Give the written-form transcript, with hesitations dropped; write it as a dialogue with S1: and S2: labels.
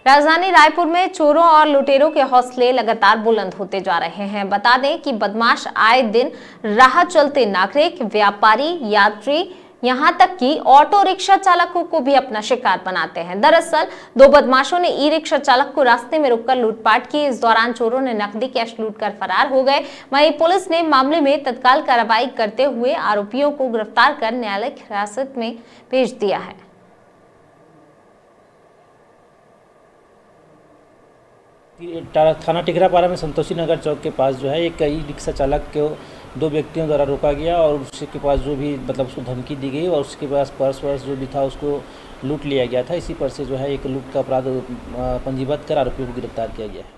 S1: राजधानी रायपुर में चोरों और लुटेरों के हौसले लगातार बुलंद होते जा रहे हैं। बता दें कि बदमाश आए दिन राह चलते नागरिक, व्यापारी, यात्री, यहां तक कि ऑटो रिक्शा चालकों को भी अपना शिकार बनाते हैं। दरअसल 2 बदमाशों ने ई रिक्शा चालक को रास्ते में रोककर लूटपाट की। इस दौरान चोरों ने नकदी कैश लूटकर फरार हो गए। वहीं पुलिस ने मामले में तत्काल कार्रवाई करते हुए आरोपियों को गिरफ्तार कर न्यायालयिक हिरासत में भेज दिया है।
S2: थाना टिकरापारा में संतोषी नगर चौक के पास जो है एक ई रिक्शा चालक को 2 व्यक्तियों द्वारा रोका गया और उसके पास जो भी उसको धमकी दी गई और उसके पास पर्स जो भी था उसको लूट लिया गया था। इसी पर से जो है एक लूट का अपराध पंजीबद्ध कर आरोपियों को गिरफ्तार किया गया है।